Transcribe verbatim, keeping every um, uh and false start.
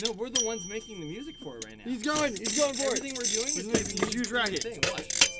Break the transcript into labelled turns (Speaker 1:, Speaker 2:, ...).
Speaker 1: No, we're the ones making the music for it right now.
Speaker 2: He's going. He's going for
Speaker 1: Everything
Speaker 2: it.
Speaker 1: we're doing is
Speaker 2: Listen
Speaker 1: going to
Speaker 2: to
Speaker 1: be
Speaker 2: this huge racket.
Speaker 1: thing. Watch.